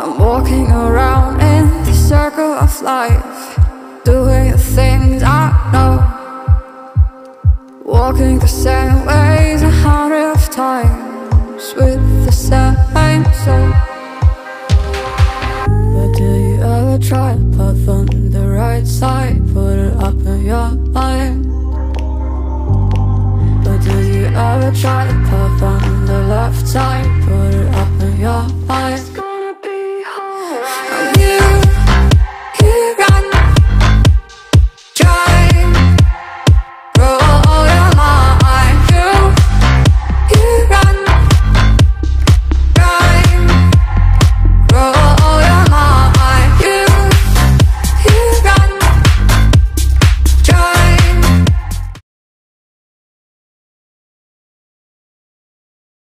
I'm walking around in the circle of life, doing the things I know, walking the same ways 100 times with the same soul. But do you ever try to path on the right side, put it up in your mind? But do you ever try to path on the left side, put it up in your mind?